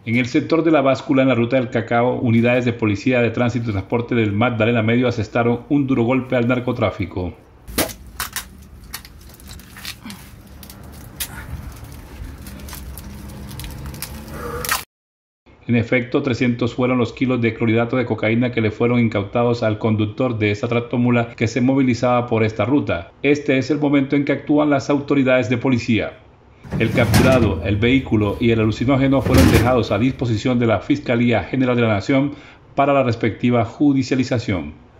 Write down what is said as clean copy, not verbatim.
En el sector de la báscula en la ruta del Cacao, unidades de policía de tránsito y transporte del Magdalena Medio asestaron un duro golpe al narcotráfico. En efecto, 300 fueron los kilos de clorhidrato de cocaína que le fueron incautados al conductor de esta tractomula que se movilizaba por esta ruta. Este es el momento en que actúan las autoridades de policía. El capturado, el vehículo y el alucinógeno fueron dejados a disposición de la Fiscalía General de la Nación para la respectiva judicialización.